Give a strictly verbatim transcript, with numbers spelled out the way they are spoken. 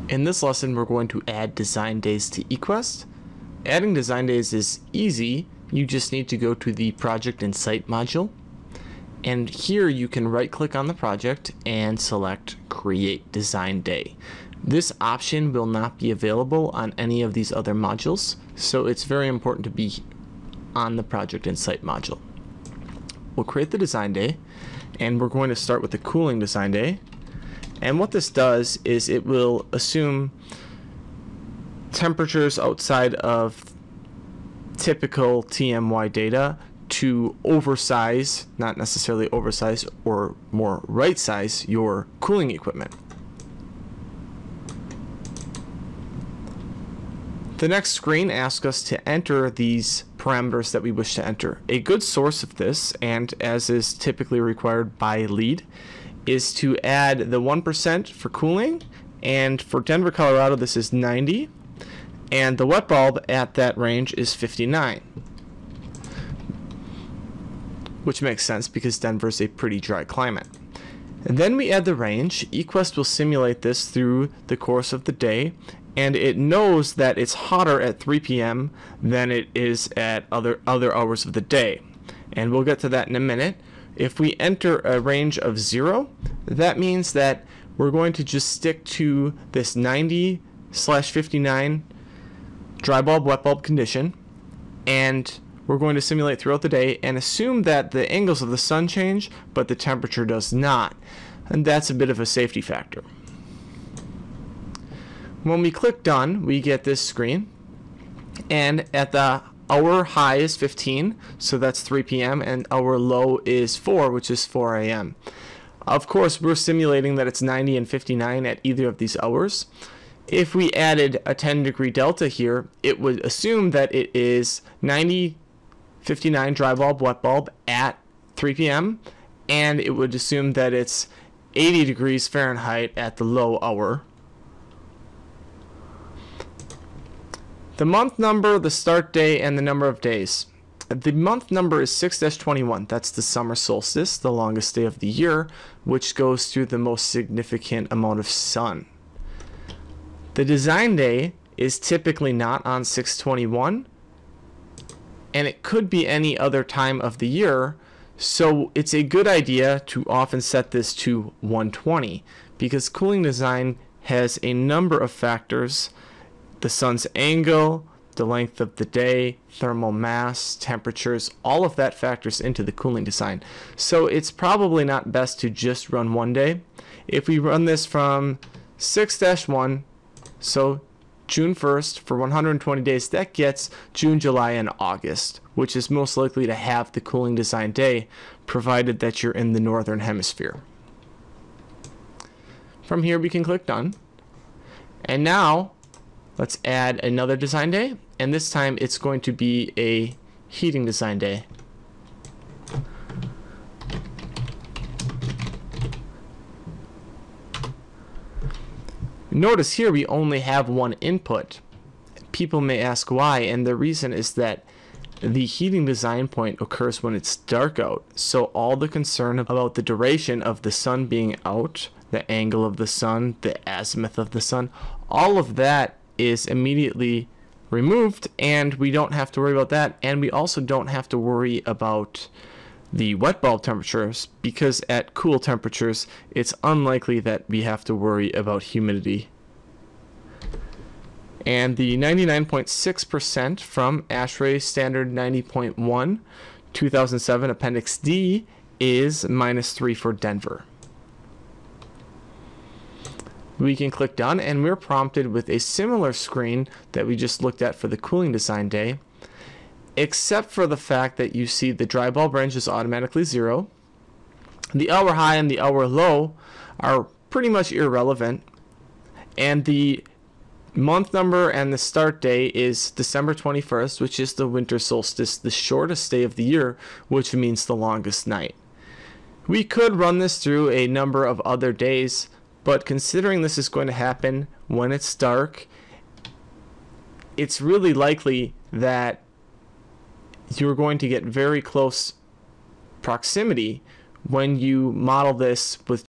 In this lesson, we're going to add design days to eQUEST. Adding design days is easy. You just need to go to the Project and Site module. And here you can right-click on the project and select Create Design Day. This option will not be available on any of these other modules, so it's very important to be on the Project and Site module. We'll create the design day, and we're going to start with the cooling design day. And what this does is it will assume temperatures outside of typical T M Y data to oversize, not necessarily oversize, or more right size your cooling equipment. The next screen asks us to enter these parameters that we wish to enter. A good source of this, and as is typically required by LEED, is to add the one percent for cooling, and for Denver, Colorado this is ninety, and the wet bulb at that range is fifty-nine, which makes sense because Denver is a pretty dry climate. And then we add the range. eQUEST will simulate this through the course of the day, and it knows that it's hotter at three P M than it is at other other hours of the day, and we'll get to that in a minute. If we enter a range of zero, that means that we're going to just stick to this ninety slash fifty-nine dry bulb wet bulb condition, and we're going to simulate throughout the day and assume that the angles of the sun change but the temperature does not, and that's a bit of a safety factor. When we click done, we get this screen, and at the our high is fifteen, so that's three P M, and our low is four, which is four A M Of course, we're simulating that it's ninety and fifty-nine at either of these hours. If we added a ten degree delta here, it would assume that it is ninety, fifty-nine dry bulb, wet bulb at three P M, and it would assume that it's eighty degrees Fahrenheit at the low hour. The month number, the start day, and the number of days. The month number is six dash twenty-one. That's the summer solstice, the longest day of the year, which goes through the most significant amount of sun. The design day is typically not on six twenty-one, and it could be any other time of the year, so it's a good idea to often set this to one twenty, because cooling design has a number of factors: the sun's angle, the length of the day, thermal mass, temperatures, all of that factors into the cooling design. So it's probably not best to just run one day. If we run this from six dash one, so June first for one hundred twenty days, that gets June, July, and August, which is most likely to have the cooling design day, provided that you're in the northern hemisphere. From here we can click done, and now let's add another design day, and this time it's going to be a heating design day. Notice here we only have one input. People may ask why, and the reason is that the heating design point occurs when it's dark out, so all the concern about the duration of the sun being out, the angle of the sun, the azimuth of the sun, all of that is immediately removed, and we don't have to worry about that. And we also don't have to worry about the wet bulb temperatures, because at cool temperatures it's unlikely that we have to worry about humidity. And the ninety-nine point six percent from ASHRAE Standard ninety point one two thousand seven Appendix D is minus three for Denver. We can click done, and we're prompted with a similar screen that we just looked at for the cooling design day, except for the fact that you see the dry bulb range is automatically zero. The hour high and the hour low are pretty much irrelevant, and the month number and the start day is December twenty-first, which is the winter solstice, the shortest day of the year, which means the longest night. We could run this through a number of other days, but considering this is going to happen when it's dark, it's really likely that you're going to get very close proximity when you model this with